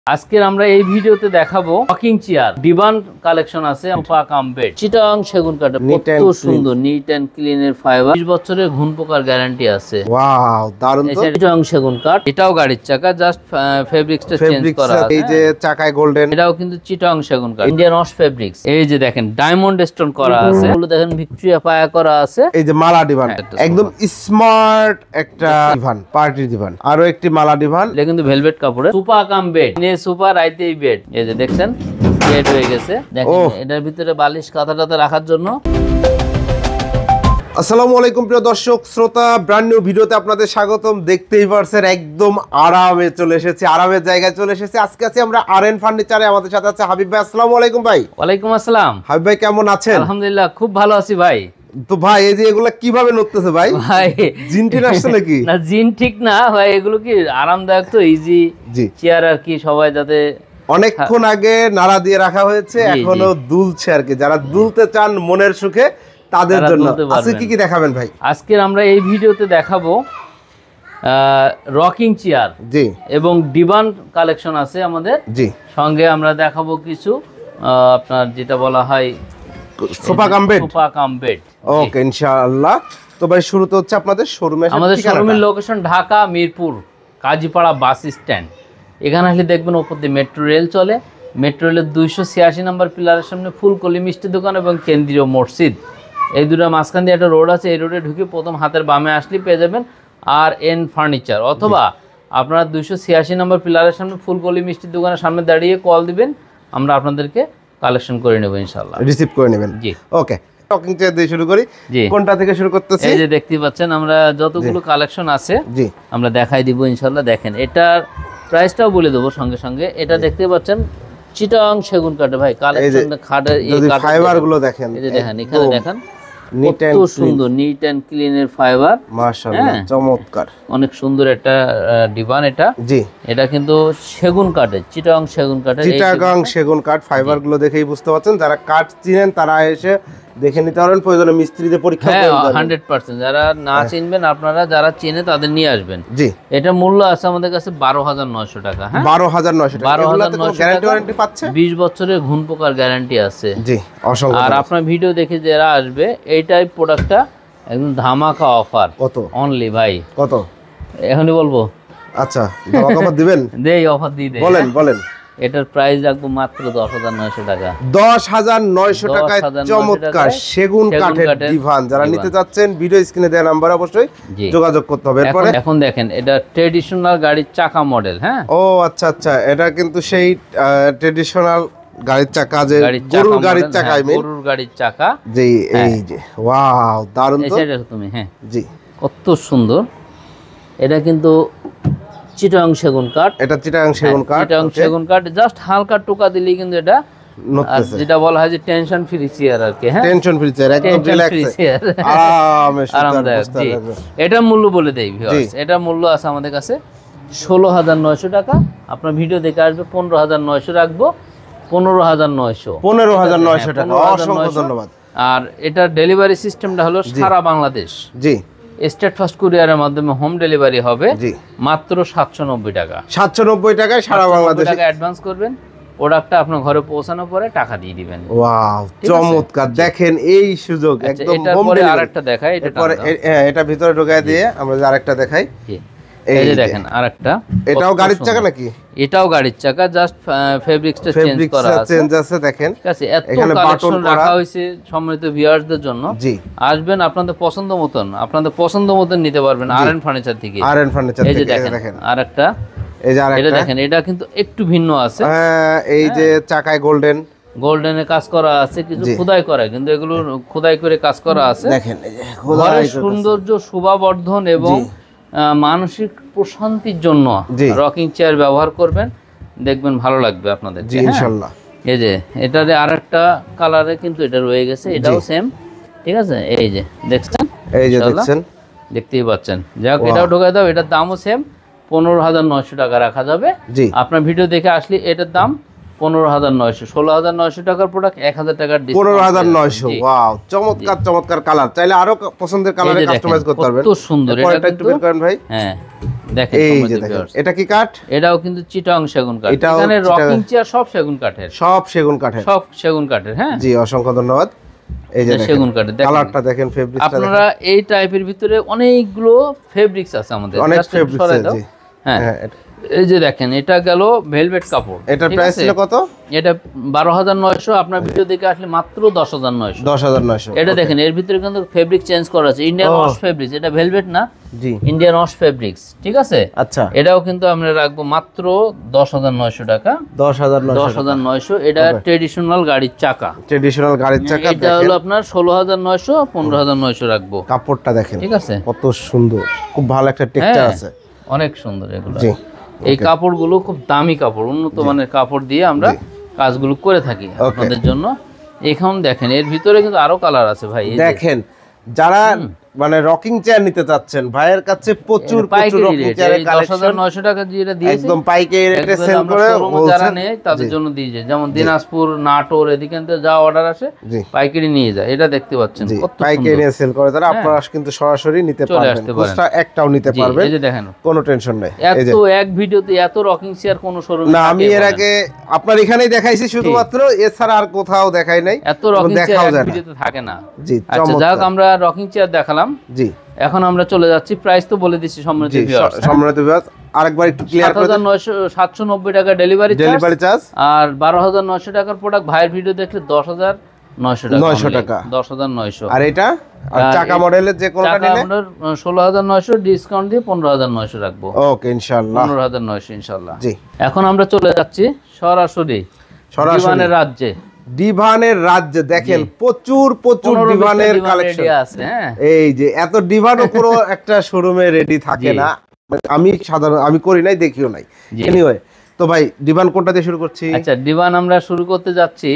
আজকের আমরা এই ভিডিওতে দেখাবো রকিং চেয়ার ডিভান কালেকশন আছে সোফা কাম বেড চিটাং সেগুন কাঠ কত সুন্দর নিট এন্ড ক্লিন এর ফাইবার 20 বছরের ঘুণ পোকার গ্যারান্টি আছে। ওয়াও দারুণ তো। চিটাং সেগুন কাঠ, এটাও গাড়ির চাকা, জাস্ট ফেব্রিক্সটা চেঞ্জ করা আছে। এই যে চাকায় গোল্ডেন, এটাও কিন্তু চিটাং সেগুন কাঠ, ইন্ডিয়ান ওয়াশ ফেব্রিক্স। এই যে দেখেন ডায়মন্ড স্টোন করা আছে, এগুলো দেখেন ভিক্টোরিয়া পায়া করা আছে। এই যে মালা ডিভান, একদম স্মার্ট একটা ডিভান, পার্টি ডিভান। আরো একটি মালা ডিভান, এটা কিন্তু ভেলভেট কাপড়ে সোফা কাম বেড, সোফা রাইতেই বেড। এই যে দেখছেন বেড হয়ে গেছে, দেখেন এটার ভিতরে বালিশ কাঁথা টাথা রাখার জন্য। আসসালামু আলাইকুম প্রিয় দর্শক শ্রোতা, ব্র্যান্ড নিউ ভিডিওতে আপনাদের স্বাগতম। দেখতেই পারছেন একদম আরামে চলে এসেছি, আরামের জায়গায় চলে এসেছি। আজকে আছি আমরা আরএন ফার্নিচারে, আমাদের সাথে আছে হাবিব ভাই। আসসালামু আলাইকুম ভাই। ওয়ালাইকুম আসসালাম। হাবিব ভাই কেমন আছেন? আলহামদুলিল্লাহ খুব ভালো আছি ভাই। তো ভাই এই যে এগুলা কিভাবে নড়তেছে ভাই? ভাই জিন টিন আসছে নাকি? না জিন ঠিক না ভাই, এগুলো কি আরামদায়ক তো, ইজি চেয়ার আর কি, সবাই যাতে অনেকক্ষণ আগে নাড়া দিয়ে রাখা হয়েছে, এখনো দুলছে আর কি। যারা দুলতে চান মনের সুখে তাদের জন্য আজকে কি কি দেখাবেন ভাই? আজকে আমরা এই ভিডিওতে দেখাবো রকিং চেয়ার জি এবং ডিভান কালেকশন আছে আমাদের। জি সঙ্গে আমরা দেখাবো কিছু আপনার যেটা বলা হয় sofa cum bed. Sofa cum bed, okay ইনশাআল্লাহ। তো ভাই শুরুতে হচ্ছে আপনাদের শোরুমে। আমাদের শোরুমের location Dhaka Mirpur Kazipara bus stand. এখানে আসলে দেখবেন ওপর দিয়ে মেট্রো রেল চলে, মেট্রো রেলের 286 নম্বর পিলারের সামনে ফুলকলি মিষ্টি দোকান এবং কেন্দ্রীয় মসজিদ, এই দুটো মাঝখান দিয়ে একটা রোড আছে। এই রোডে ঢুকে প্রথম হাতের বামে আসলে পেয়ে যাবেন আর এন ফার্নিচার, অথবা আপনারা 286 নম্বর পিলারের সামনে ফুলকলি মিষ্টির দোকানের সামনে দাঁড়িয়ে কল দিবেন, আমরা আপনাদেরকে কালেকশন করে নেব ইনশাআল্লাহ, রিসিভ করে নেবেন। জি ওকে, টকিং চেয়ার দিয়ে শুরু করি। কোনটা থেকে শুরু করতেছি? এই যে দেখতে পাচ্ছেন আমরা যতগুলো কালেকশন আছে জি আমরা দেখাই দিব ইনশাআল্লাহ। দেখেন এটার প্রাইসটাও বলে দেবো সঙ্গে সঙ্গে। এটা দেখতে পাচ্ছেন চিটাং সেগুন কাঠে ভাই, কালেকশন খাটের এই ফাইবার গুলো দেখেন, এই যে দেখেন এখানে দেখেন নিট কত সুন্দর নিট এন্ড ক্লিন এর ফাইবার, মাশাআল্লাহ চমৎকার, অনেক সুন্দর একটা ডিভান। এটা জি এটা কিন্তু সেগুন কাঠের, চিটাং সেগুন কাঠের, চিটাগাং সেগুন কাঠ। ফাইবার গুলো দেখেই বুঝতে পারছেন, যারা কাঠ চিনেন তারা এসে দেখে নিতে পারেন, প্রয়োজনে মিস্ত্রিদের পরীক্ষা করে দেবেন। 100%। যারা না চিনবেন আপনারা, যারা চেনে তাদের নিয়ে আসবেন। জি এটা মূল্য আছে আমাদের কাছে 12,900 টাকা। হ্যাঁ 12,900 টাকা। এগুলাতে কোনো গ্যারান্টি ওয়ারেন্টি পাচ্ছে? 20 বছরের ঘুণ পোকার গ্যারান্টি আছে। জি অসংখ্য। আর আপনার ভিডিও দেখে যারা আসবে এই টাইপ প্রোডাক্টটা একদম ধামাকা অফার। কত অনলি ভাই? কত এখনই বলবো? আচ্ছা ধামাকা অফার দিবেন? দেই, অফার দিয়ে দেই। বলেন বলেন। এটার প্রাইস রাখবো মাত্র 10,900 টাকা। 10,900 টাকায় চমৎকার সেগুন কাঠের ডিভান। যারা নিতে যাচ্ছেন ভিডিও স্ক্রিনে দেওয়া নাম্বার অবশ্যই যোগাযোগ করতে হবে। এরপরে এখন দেখেন এটা ট্রেডিশনাল গাড়ির চাকা মডেল। হ্যাঁ ও আচ্ছা আচ্ছা, এটা কিন্তু সেই ট্রেডিশনাল গাড়ির চাকা, যে গরুর গাড়ির চাকা, গরুর গাড়ির চাকা। জি এই যে ওয়াও দারুণ তো। তুমি হ্যাঁ জি কত সুন্দর। এটা কিন্তু চিটাং সেগুন কাঠ, এটা চিটাং সেগুন কাঠ, চিটাং সেগুন কাঠ। জাস্ট হালকা টোকা দিলেই কিন্তু এটা নড়তেছে, যেটা বলা হয় যে টেনশন ফ্রি চেয়ার আর কি। হ্যাঁ টেনশন ফ্রি চেয়ার, একদম রিল্যাক্স আরামদায়ক। জি এটা মূল্য বলে দেই ভিউয়ার্স, এটা মূল্য আছে আমাদের কাছে 16,900 টাকা। আপনার ভিডিও দেখে আসবে 15,900 রাখবো, 15,900 টাকা। অসংখ্য ধন্যবাদ। আর এটা ডেলিভারি সিস্টেমটা হলো সারা বাংলাদেশ। জি স্টেট ফার্স্ট কুরিয়ারের মাধ্যমে হোম ডেলিভারি হবে মাত্র 790 টাকা। 790 টাকায় সারা বাংলাদেশে টাকা অ্যাডভান্স করবেন, প্রোডাক্টটা আপনার ঘরে পৌঁছানোর পরে টাকা দিয়ে দিবেন। ওয়াও চমৎকার, দেখেন এই সুযোগ একদম হোম ডেলিভারি। আরেকটা দেখাই, এটা ভিতরে ঢোকায় দিয়ে আমরা আরেকটা দেখাই। এই যে দেখেন আরেকটা, এটাও গাড়ির চাকা নাকি? এটাও গাড়ির চাকা, জাস্ট ফেব্রিক্সটা চেঞ্জ করা আছে। চেঞ্জ আছে দেখেন, ঠিক আছে। এখানে বাটন রাখা হয়েছে সম্মানিত ভিউয়ারদের জন্য। জি আসবেন আপনাদের পছন্দ মতন নিতে পারবেন আরএন ফার্নিচার থেকে। আরএন ফার্নিচার থেকে এই যে দেখেন আরেকটা, এই যে আরেকটা দেখেন, এটা কিন্তু একটু ভিন্ন আছে। এই যে চাকায় গোল্ডেনের কাজ করা আছে, কিছু খোদাই করা, কিন্তু এগুলো খোদাই করে কাজ করা আছে। দেখেন এই যে ঘরের সৌন্দর্য শোভাবর্ধন এবং মানসিক প্রশান্তির জন্য রকিং চেয়ার ব্যবহার করবেন, দেখবেন ভালো লাগবে আপনাদের ইনশাআল্লাহ। এই যে এটারে আরেকটা কালারে কিন্তু এটা রয়ে গেছে, এটাও সেম। ঠিক আছে, এই যে দেখছেন, এই যে দেখছেন, দেখতেই পাচ্ছেন। যাক এটাও ঢোকায় দাও, এটার দামও সেম 15,900 টাকা রাখা যাবে। আপনার ভিডিও দেখে আসলে এটার দাম 15,900 16,900 টাকার প্রোডাক্ট 1,000 টাকার ডিসকাউন্ট 15,900 ওয়াও চমৎকার চমৎকার কালার চাইলে আরো পছন্দের কালারে কাস্টমাইজ করতে পারবেন কত সুন্দর এটা একটু বের করেন ভাই হ্যাঁ দেখেন এই যে দেখেন এটা কি কাঠ এটাও কিন্তু চিটাং সেগুন কাঠ এখানে রকিং চেয়ার সব সেগুন কাঠের হ্যাঁ জি অসংখ্য ধন্যবাদ এই যে সেগুন কাঠের কালারটা দেখেন ফেব্রিকটা আপনারা এই টাইপের ভিতরে অনেকগুলো ফেব্রিক্স আছে আমাদের অনেক ফেব্রিক্স আছে জি হ্যাঁ এই যে দেখেন এটা গেল ভেলভেট কাপড় এটা প্রাইস ছিল কত এটা 12,900 আপনার ভিডিও দেখে আসলে মাত্র 10,900 এটা দেখেন এর ভিতরে কিন্তু ফেব্রিক চেঞ্জ করা আছে ইন্ডিয়ান ওয়াশ ফেব্রিক্স এটা ভেলভেট না জি ইন্ডিয়ান ওয়াশ ফেব্রিক্স ঠিক আছে আচ্ছা এটাও কিন্তু আমরা রাখবো মাত্র 10,900 টাকা 10,900 এটা ট্রেডিশনাল গাড়ির চাকা এটা হলো আপনার 16,900 15,900 রাখবো কাপড়টা দেখেন ঠিক আছে কত সুন্দর খুব ভালো একটা টেক্সচার আছে অনেক সুন্দর এগুলো এই কাপড়গুলো খুব দামি কাপড় উন্নত মানের কাপড় দিয়ে আমরা কাজগুলো করে থাকি আপনাদের জন্য এখন দেখেন এর ভিতরে কিন্তু আরো কালার আছে ভাই দেখেন যারা মানে রকিং চেয়ার নিতে চাচ্ছেন ভাইয়ের কাছে প্রচুর রকিং চেয়ারের কালেকশন 10,900 টাকা দিয়ে দিয়েছে একদম পাইকারি রেটে সেল করে যারা নেয় তাদের জন্য দিয়েছে যেমন দিনাজপুর নাটোর এদিকে যা অর্ডার আসে পাইকারি নিয়ে যায় এটা দেখতে পাচ্ছেন কত পাইকারি নিয়ে সেল করে তারা আপনারা কিন্তু সরাসরি নিতে পারবেন খুচরা একটাও নিতে পারবেন এই যে দেখেন কোনো টেনশন নেই এই যে এক ভিডিওতে এত রকিং চেয়ার কোন শোরুমে না আমি এর আগে আপনার এখানেই দেখাইছি শুধুমাত্র এছাড়া আর কোথাও দেখাই নাই এত রকিং চেয়ার ভিডিওতে থাকে না জি আচ্ছা যাক আমরা রকিং চেয়ার দেখালাম জি এখন আমরা চলে যাচ্ছি প্রাইস তো বলে দিচ্ছি সম্মানিত ভিউয়ার্স আরেকবার একটু ক্লিয়ার করে দেন 790 টাকা ডেলিভারি চার্জ আর 12,900 টাকার প্রোডাক্ট ভাইয়ের ভিডিও দেখলে 10,900 টাকা 10,900 আর এটা আর চাকা মডেলের যে কোনটা নিলে 16,900 ডিসকাউন্ট দিয়ে 15,900 রাখবো ওকে ইনশাআল্লাহ 15,900 ইনশাআল্লাহ জি এখন আমরা চলে যাচ্ছি সরাসরি দিবানের রাজ্যে ডিভানের রাজ্যে দেখেন প্রচুর ডিভানের কালেকশন আছে হ্যাঁ এই যে এত ডিভানও পুরো একটা শোরুমে রেডি থাকে না আমি করি নাই দেখিও নাই এনিওয়ে তো ভাই ডিভান কোনটা দিয়ে শুরু করছি আচ্ছা ডিভান আমরা শুরু করতে যাচ্ছি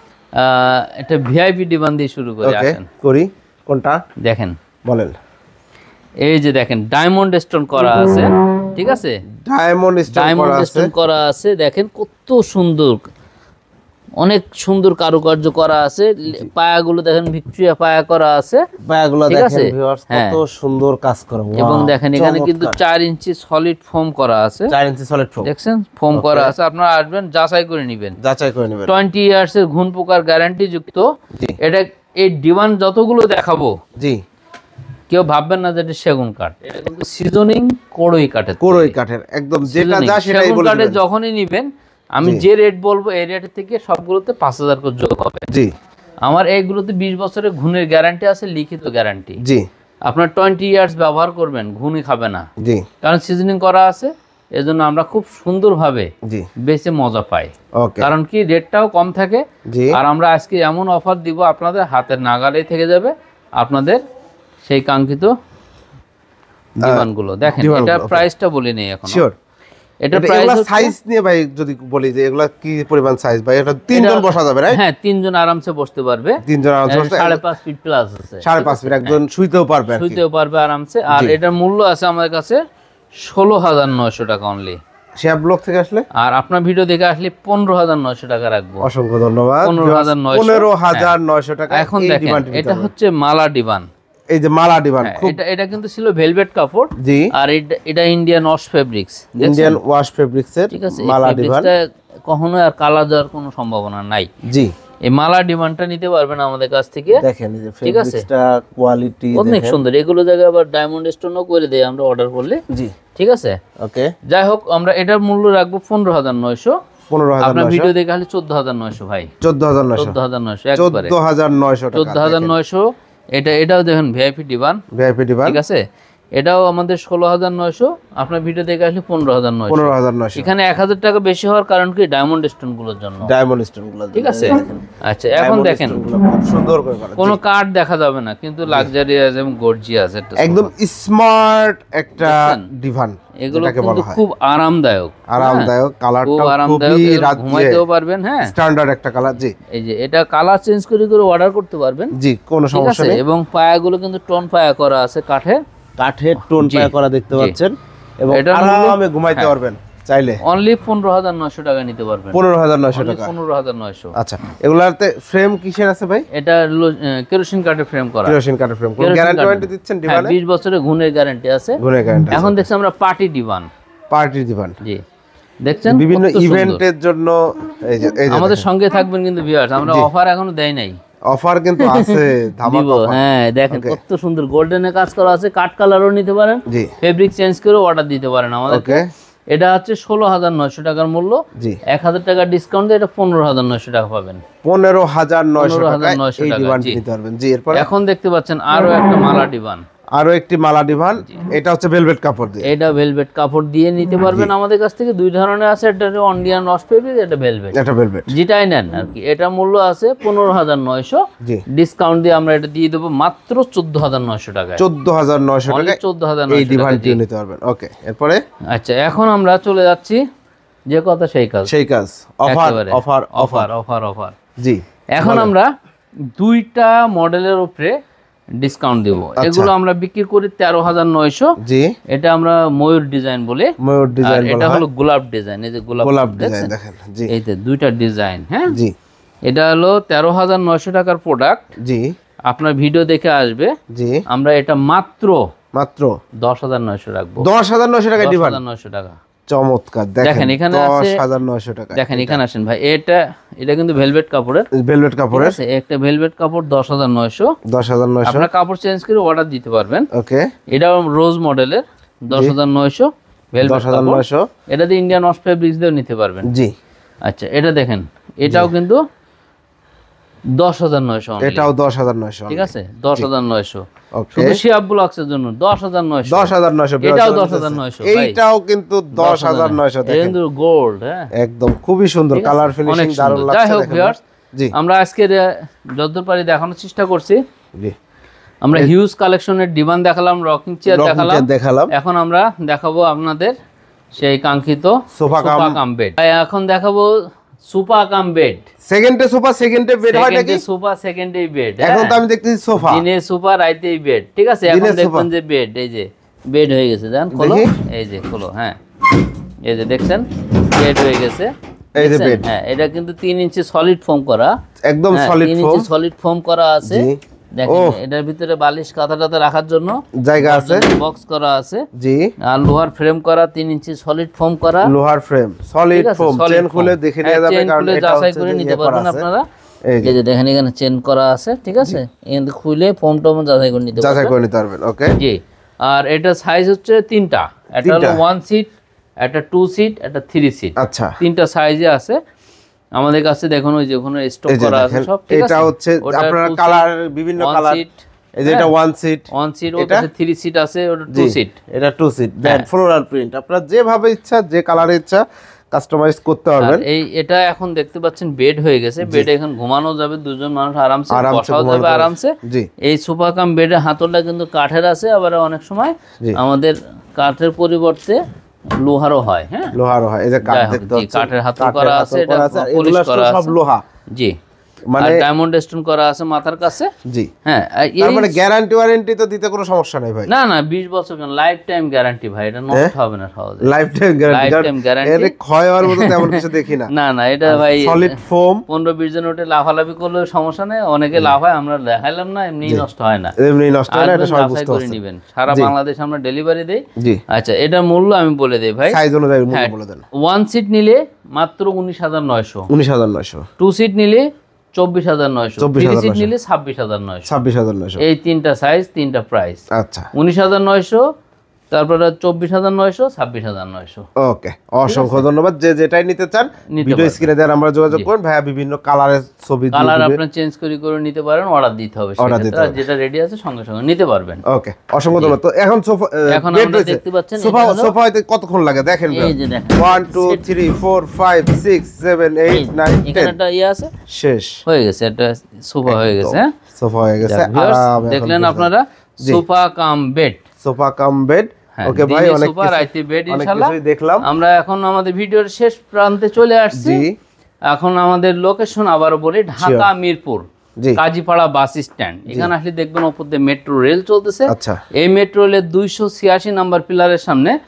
এটা ভিআইপি ডিভান দিয়ে শুরু করি আসেন করি কোনটা দেখেন বলেন এই যে দেখেন ডায়মন্ড স্টোন করা আছে ঠিক আছে ডায়মন্ড স্টোন করা আছে দেখেন কত সুন্দর অনেক সুন্দর কারুকার্য করা আছে পায়াগুলো দেখেন ভিক্টোরিয়া পায়া করা আছে পায়াগুলো দেখেন ভিউয়ার্স কত সুন্দর কাজ করা এবং দেখেন এখানে কিন্তু 4 ইঞ্চি সলিড ফোম করা আছে 4 ইঞ্চি সলিড ফোম দেখছেন ফোম করা আছে আপনারা আসবেন যাচাই করে নেবেন 20 ইয়ার্স এর ঘুণ পোকার গ্যারান্টি যুক্ত এটা এই ডিভান যতগুলো দেখাবো জি কেউ ভাববেন না যে এটা সেগুন কাঠ এটা কিন্তু সিজনিং কোড়ই কাঠের একদম যেটা যা সেটাই বলবেন কাঠের যখনই নেবেন আমি যে রেট বলবো এই রেট থেকে সবগুলোতে 5,000 করে যোগ হবে জি আমার এইগুলোতে 20 বছরের ঘুণের গ্যারান্টি আছে লিখিত গ্যারান্টি জি আপনার 20 ইয়ার্স ব্যবহার করবেন ঘুণই খাবে না জি কারণ সিজনিং করা আছে এজন্য আমরা খুব সুন্দরভাবে জি বেশি মজা পাই ওকে কারণ কি রেটটাও কম থাকে আর আমরা আজকে এমন অফার দিব আপনাদের হাতের নাগালেই থেকে যাবে আপনাদের সেই কাঙ্ক্ষিত ডিমান্ডগুলো দেখেন এটা প্রাইসটা বলি নেই এখন শিওর এটা প্রাইস সাইজ নিয়ে ভাই যদি বলি যে এগুলা কি পরিমাণ সাইজ ভাই এটা 3 জন বসা যাবে রাইট হ্যাঁ 3 জন আরামসে বসতে পারবে 3 জন আরামসে বসতে 5.5 ফিট প্লাস আছে 5.5 ফিট একজন শুইতেও পারবে আরামসে আর এটার মূল্য আছে আমাদের কাছে 16,900 টাকা অনলি শেহাব ব্লগ থেকে আসলে আর আপনার ভিডিও দেখে আসলে 15,900 টাকা রাখবো অসংখ্য ধন্যবাদ 15,900 টাকা এখন দেখেন এটা হচ্ছে মালা ডিভান এই যে মালা ডিভান এটা কিন্তু ছিল ভেলভেট কাপড় জি আর এটা ইন্ডিয়ান ওয়াশ ফেব্রিক্স এর মালা ডিভান কখনো আর কালার যাওয়ার কোনো সম্ভাবনা নাই জি এই মালা ডিভানটা নিতে পারবেন আমাদের কাছ থেকে দেখেন এই যে ফেব্রিক্সটা কোয়ালিটি অনেক সুন্দর এগুলো জায়গায় আবার ডায়মন্ড স্টোনও করে দেয় আমরা অর্ডার করলে জি ঠিক আছে ওকে যাই হোক আমরা এটার মূল্য রাখবো 15,900 আপনার ভিডিও দেখে আসলে 14,900 ভাই 14,900 একবারে 14,900 এটাও দেখেন ভিআইপি ডিভান ঠিক আছে এটাও আমাদের 16,900 আপনার ভিডিও দেখে আসলে 15,900 এখানে 1,000 টাকা বেশি হওয়ার কারণ কি ডায়মন্ড স্টোন গুলোর জন্য ঠিক আছে আচ্ছা এখন দেখেন খুব সুন্দর করে করা কোনো কার্ড দেখা যাবে না কিন্তু লাক্সারিয়াস এবং গর্জিয়াস একদম স্মার্ট একটা ডিভান এগুলো কিন্তু খুব আরামদায়ক কালারটা খুবই ঘুমাইতেও পারবেন হ্যাঁ স্ট্যান্ডার্ড একটা কালার জি এই যে এটা কালার চেঞ্জ করে অর্ডার করতে পারবেন জি কোনো সমস্যা নেই এবং পায়াগুলো কিন্তু টোন পায়া করা আছে কাঠের টোন পায়া করা দেখতে পাচ্ছেন এবং আরামে ঘুমাইতে পারবেন চাইলে অনলি 15900 টাকা নিতে পারবেন। 15900 টাকা, 15900। আচ্ছা এগুলাতে ফ্রেম কিসের আছে ভাই? এটা কেরোসিন কাঠের ফ্রেম করা। কেরোসিন কাঠের ফ্রেম, কোন গ্যারান্টি ওয়ারেন্টি দিচ্ছেন ডিভানে? 20 বছরের গুণের গ্যারান্টি আছে। গুণের গ্যারান্টি। এখন দেখছি আমরা পার্টি ডিভান। পার্টি ডিভান, জি দেখছেন বিভিন্ন ইভেন্টের জন্য। এই যে আমাদের সঙ্গে থাকবেন কিন্তু ভিউয়ার্স, আমরা অফার এখনো দেই নাই। অফার কিন্তু আছে, ধামাকা অফার। হ্যাঁ দেখেন কত সুন্দর গোল্ডেনে কাজ করা আছে, কাট কালারও নিতে পারেন, ফেব্রিক চেঞ্জ করে অর্ডার দিতে পারেন আমাদের। এটা হচ্ছে 16900 টাকার মূল্য, 1000 টাকা ডিসকাউন্ট দিয়ে এটা 15900 টাকা পাবেন। 15900 টাকা এই ডিভানটি নিতে পারবেন। জি এরপর এখন দেখতে পাচ্ছেন আরো একটা মালা ডিভান, আরো একটি মালা ডিভান। এটা হচ্ছে ভেলভেট কাপড় দিয়ে, এটা ভেলভেট কাপড় দিয়ে নিতে পারবেন আমাদের কাছ থেকে। দুই ধরনের আছে, এটা ইন্ডিয়ান রস ফেব্রিক, এটা ভেলভেট। এটা ভেলভেট যেটাই নেন আর কি। এটা মূল্য আছে 15900, ডিসকাউন্ট দিয়ে আমরা এটা দিয়ে দেব মাত্র 14900 টাকায়। 14900 টাকায় 14900 এই ডিভানটি নিতে পারবেন। ওকে এরপরে আচ্ছা এখন আমরা চলে যাচ্ছি যে কথা সেই কাজ, সেই কাজ। Offer offer offer offer offer. জি এখন আমরা দুইটা মডেলের উপরে ডিসকাউন্ট দেব। এগুলো আমরা বিক্রি করি 13900। জি এটা আমরা ময়ূর ডিজাইন বলে, ময়ূর ডিজাইন বলা হয়। এটা হলো গোলাপ ডিজাইন, এই যে গোলাপ ডিজাইন দেখেন। জি এই যে দুইটা ডিজাইন। হ্যাঁ জি এটা হলো 13900 টাকার প্রোডাক্ট। জি আপনার ভিডিও দেখে আসবে। জি আমরা এটা মাত্র মাত্র 10900 রাখবো। 10900 টাকা ডিভান, 10900 টাকা। চমৎকার। দেখেন এখানে আছে 10900 টাকা। দেখেন এখানে আসেন ভাই, এটা কিন্তু ভেলভেট কাপড়ের, ভেলভেট কাপড়ের আছে একটা ভেলভেট কাপড় 10900। 10900 আপনারা কাপড় চেঞ্জ করে অর্ডার দিতে পারবেন। ওকে এটা রোজ মডেলের 10900 ভেলভেট 10900। এটা দিয়ে ইন্ডিয়ান ওয়াশ ফেব্রিক্স দিয়েও নিতে পারবেন। জি আচ্ছা এটা দেখেন, এটাও কিন্তু 10900, এটাও 10900। ঠিক আছে 10900। ওকে শুধু শিহাব ব্লগসের জন্য 10900। 10900 এটাও 10900। এইটাও কিন্তু 10900। এটা কিন্তু গোল্ড। হ্যাঁ একদম খুবই সুন্দর, কালার ফিনিশিং দারুণ লাগছে। যাই হোক ভিউয়ার্স, জি আমরা আজকে যতদূর পারি দেখানোর চেষ্টা করছি। জি আমরা হিউজ কালেকশনের ডিভান দেখালাম, রকিং চেয়ার দেখালাম। এখন আমরা দেখাবো আপনাদের সেই কাঙ্ক্ষিত সোফা কাম বেড। এখন দেখাবো সোফা কাম বেড। সেকেন্ডে সোফা, সেকেন্ডে বেড হয় নাকি? সোফা সেকেন্ডে বেড। এখন তো আমি দেখতেছি সোফা, দিনে সোফা রাইতেই বেড। ঠিক আছে এখন দেখবেন যে বেড, এই যে বেড হয়ে গেছে। জান খোলো, এই যে খোলো। হ্যাঁ এই যে দেখছেন বেড হয়ে গেছে। এই যে বেড। হ্যাঁ এটা কিন্তু 3 ইঞ্চি সলিড ফোম করা, একদম solid foam. 3 inch solid foam করা আছে। দেখেন এটার ভিতরে বালিশ কাঁথাটাতে রাখার জন্য জায়গা আছে, বক্স করা আছে। জি আর লোহার ফ্রেম করা, 3 ইঞ্চি সলিড ফোম করা, লোহার ফ্রেম সলিড ফোম। চেন খুলে দেখে নিয়ে যাবে, কারণ এটা যাচাই করে নিতে পারবেন আপনারা। এই যে দেখেন এখানে চেন করা আছে, ঠিক আছে। এখানে খুলে ফোম টম যাচাই করে নিতে পারবেন। ওকে জি। আর এটা সাইজ হচ্ছে 3টা, একটা হলো 1 সিট, একটা 2 সিট, একটা 3 সিট। আচ্ছা 3টা সাইজে আছে আমাদের কাছে। দেখুন ওই যে ওখানে স্টক করা আছে সব, ঠিক আছে। এটা হচ্ছে আপনারা কালার, বিভিন্ন কালার। এই যে এটা 1 সিট, ওটা 3 সিট আছে, ওটা 2 সিট, এটা 2 সিট। দেন ফ্লোরাল প্রিন্ট আপনারা যেভাবে ইচ্ছা, যে কালারে ইচ্ছা কাস্টমাইজ করতে পারবেন। এটা এখন দেখতে পাচ্ছেন বেড হয়ে গেছে। বেডে এখন ঘুমানো যাবে, দুজন মানুষ আরামসে বসাও যাবে আরামসে। এই সোফা কাম বেডের হাতলটা কিন্তু কাঠের আছে, আবার অনেক সময় আমাদের কাঠের পরিবর্তে লোহারও হয়। হ্যাঁ লোহারও হয়। এই যে কাঠ দেখতে পাচ্ছেন, কাঠের হাতল করা আছে, এটা পলিশ করা আছে, সব লোহা। জি মানে ডায়মন্ড স্টোন করা আছে মাথার কাছে। জি হ্যাঁ তার মানে গ্যারান্টি ওয়ারেন্টি তো দিতে কোনো সমস্যা নাই ভাই? না 20 বছর কেন, লাইফ টাইম গ্যারান্টি ভাই, এটা নষ্ট হবে না সহজে। লাইফ টাইম গ্যারান্টি, এর ক্ষয় হওয়ার মতো তেমন কিছু দেখি না। না এটা ভাই সলিড ফোম। 15-20 জন ওটা লাফালাফি করলে সমস্যা নেই, অনেকে লাফায়, আমরা দেখাইলাম না, এমনি নষ্ট হয় না, এমনি নষ্ট হয় না। এটা সবাই বুঝতে করে নেবেন। সারা বাংলাদেশ আমরা ডেলিভারি দেই। জি আচ্ছা এটার মূল্য আমি বলে দেই ভাই, সাইজ অনুযায়ী মূল্য বলে দেন। 1 সিট নিলে মাত্র 19900, 19900। 2 সিট নিলে 24900, 3 সিট নিলে 26900। এই 3টা সাইজ, 3টা প্রাইস। আচ্ছা 19900, তারপরে 24900, 26900। ওকে অসংখ্য ধন্যবাদ। যে যেটাই নিতে চান ভিডিও স্ক্রিনে দেন, আমরা যোগাযোগ করুন। ভাইয়া বিভিন্ন কালারের ছবি দিয়ে কালার আপনি চেঞ্জ করে নিতে পারেন, অর্ডার দিতে হবে, সেটা যেটা রেডি আছে সঙ্গে সঙ্গে নিতে পারবেন। ওকে অসংখ্য ধন্যবাদ। তো এখন সোফা, এখন আমরা দেখতে পাচ্ছেন সোফা হইতে কতক্ষণ লাগে দেখেন। এই যে দেখেন 1 2 3 4 5 6 7 8 9 10। এখানে একটা আছে, শেষ হয়ে গেছে, একটা সোফা হয়ে গেছে। হ্যাঁ সোফা হয়ে গেছে। দেখলেন আপনারা sofa cum bed, sofa cum bed. Okay ভাই অনেক কিছুই দেখলাম। আমরা এখন আমাদের ভিডিওর শেষ প্রান্তে চলে আসছি। এখন আমাদের লোকেশন আবারও বলি, ঢাকা মিরপুর কাজীপাড়া বাস স্ট্যান্ড। এখানে আসলে দেখবেন উপর দিয়ে মেট্রো রেল চলতেছে। এই মেট্রো রেলের 286 নাম্বার পিলারের সামনে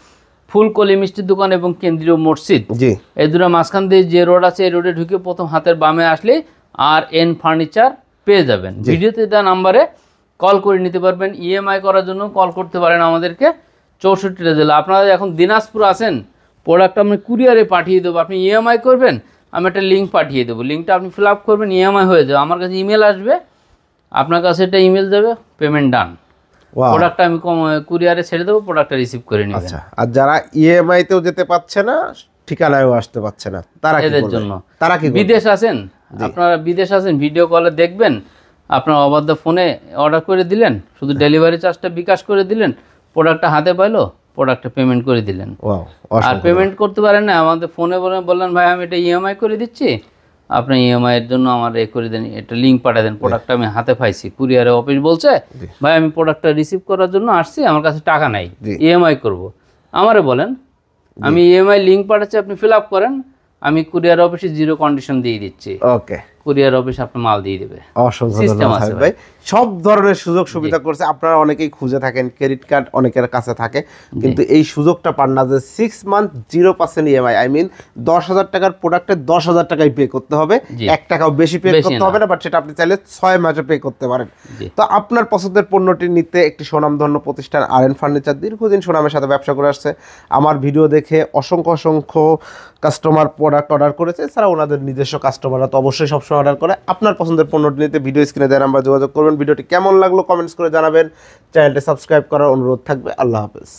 ফুলকলি মিষ্টির দোকান এবং কেন্দ্রীয় মসজিদ, জি এই দুটো মাঝখান দিয়ে যে রোড আছে এই রোডে ঢুকে প্রথম হাতের বামে আসলে আর এন ফার্নিচার পেয়ে যাবেন। ভিডিওতে দেওয়া নাম্বারে কল করে নিতে পারবেন। ইএমআই করার জন্য কল করতে পারেন আমাদেরকে। 64টা জেলা। আপনারা এখন দিনাজপুর আছেন, প্রোডাক্ট আমি কুরিয়ারে পাঠিয়ে দেবো, আপনি ইএমআই করবেন, আমি একটা লিঙ্ক পাঠিয়ে দেবো, লিঙ্কটা আপনি ফিল আপ করবেন, ইএমআই হয়ে যাবে। আমার কাছে ইমেল আসবে, আপনার কাছে একটা ইমেল যাবে, পেমেন্ট ডান, প্রোডাক্টটা আমি কুরিয়ারে ছেড়ে দেবো, প্রোডাক্টটা রিসিভ করে নেবেন। আচ্ছা, আর যারা ইএমআই তেও যেতে পারছে না, ঠিকানায়ও আসতে পারছে না, তারা এদের জন্য, তারা কি বিদেশ আছেন, আপনারা বিদেশ আছেন, ভিডিও কলে দেখবেন, আপনার অবাধ্য ফোনে অর্ডার করে দিলেন, শুধু ডেলিভারি চার্জটা বিকাশ করে দিলেন, প্রোডাক্টটা হাতে পাইলো, প্রোডাক্টটা পেমেন্ট করে দিলেন। আর পেমেন্ট করতে পারেন না, আমাদের ফোনে বললেন ভাই আমি এটা ইএমআই করে দিচ্ছি, আপনি ইএমআই এর জন্য আমার এ করে দেন, এটা লিঙ্ক পাঠিয়ে দেন, প্রোডাক্টটা আমি হাতে পাইছি, কুরিয়ারে অফিস বলছে ভাই আমি প্রোডাক্টটা রিসিভ করার জন্য আসছি, আমার কাছে টাকা নাই, ইএমআই করব, আমারে বলেন, আমি ইএমআই লিঙ্ক পাঠাচ্ছি, আপনি ফিল আপ করেন, আমি কুরিয়ার অফিসে 0 কন্ডিশন দিয়ে দিচ্ছি। ওকে, কুরিয়ার অফিস আপনার মাল দিয়ে দেবে। অসংখ্য ধন্যবাদ ভাই, সব ধরনের সুযোগ সুবিধা করছে। আপনারা অনেকেই খুঁজে থাকেন, ক্রেডিট কার্ড অনেকের কাছে থাকে, কিন্তু এই সুযোগটা পান না যে 6 মান্থ 0% ইএমআই, আই মিন 10,000 টাকার প্রোডাক্টে 10,000 টাকাই পে করতে হবে, 1 টাকাও বেশি পে করতে হবে না, বাট সেটা আপনি চাইলে 6 মাসে পে করতে পারেন। তো আপনার পছন্দের পণ্যটি নিতে একটি সুনামধন্য প্রতিষ্ঠান আরএন ফার্নিচার দীর্ঘদিন সুনামের সাথে ব্যবসা করে আসছে। আমার ভিডিও দেখে অসংখ্য কাস্টমার প্রোডাক্ট অর্ডার করেছে, এছাড়া ওনাদের নিজস্ব কাস্টমাররা তো অবশ্যই সবসময় অর্ডার করে। আপনার পছন্দের পণ্যটি নিতে ভিডিও স্ক্রিনে দেওয়া নাম্বার যোগাযোগ করবেন। ভিডিওটি কেমন লাগলো কমেন্টস করে জানাবেন, চ্যানেলটি সাবস্ক্রাইব করার অনুরোধ থাকবে। আল্লাহ হাফেজ।